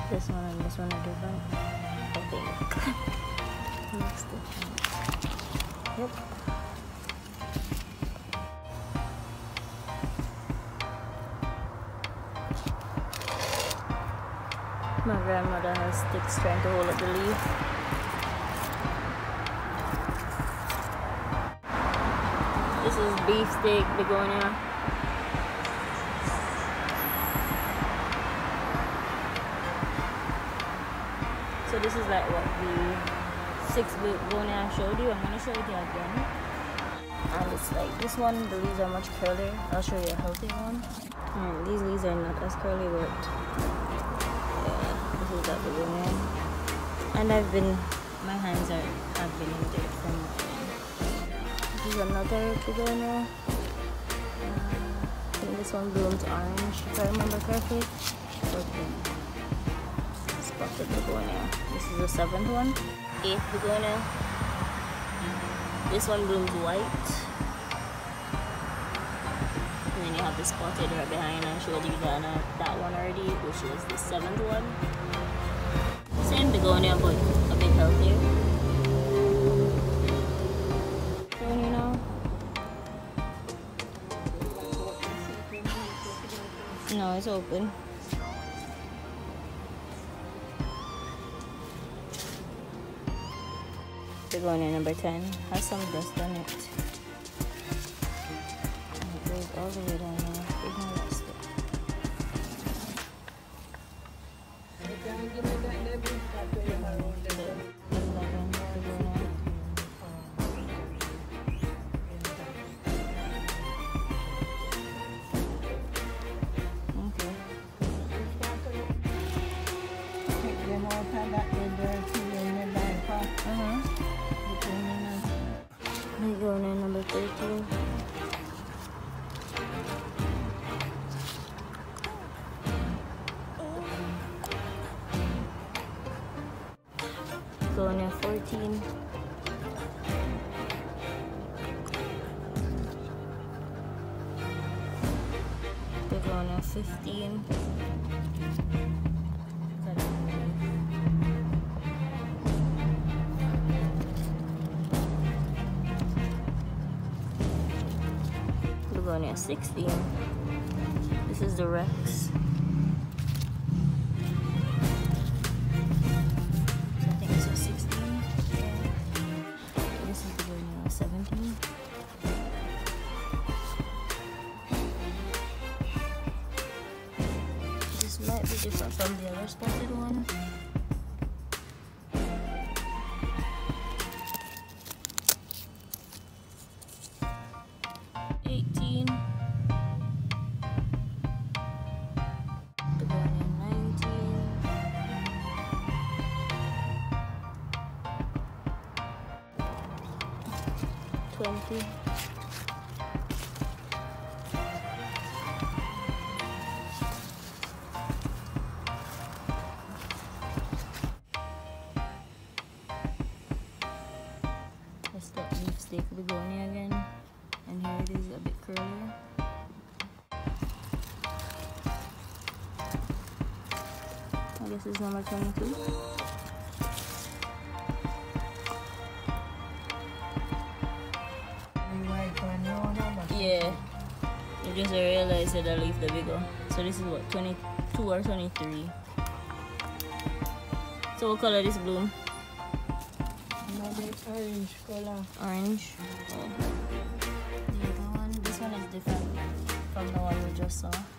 This one and this one are different, I think. Looks different. Yep. My grandmother has sticks trying to hold up the leaf. This is beefsteak begonia. So this is like what the 6 begonia I showed you. I'm gonna show it again. And it's like this one, the leaves are much curlier. I'll show you a healthy one. These leaves are not as curly, but yeah, this is that begonia. And my hands have been in dirt from this is another begonia. I think this one blooms orange, if I remember correctly. Okay. Spotted begonia. This is the 7th one. 8th begonia. This one blooms white. And then you have the spotted right behind. I showed you that one already, which is the 7th one. Same begonia, but a bit healthier. Showing you now. No, it's open. Begonia number 10 has some dust on it. And it goes all the way down here. There's no rest. Begonia number 13. Begonia 14. Begonia 15. Begonia 16. This is the Rex. I think this is 16. This is Begonia 17. This might be different from the other spotted one. That's that beefsteak begonia again, and here it is a bit curlier. I guess it's number 22. Yeah, I just realized that I leave the bigger. So this is what, 22 or 23. So what color this bloom? Orange color. Orange. Oh. The other one, this one is different from the one we just saw.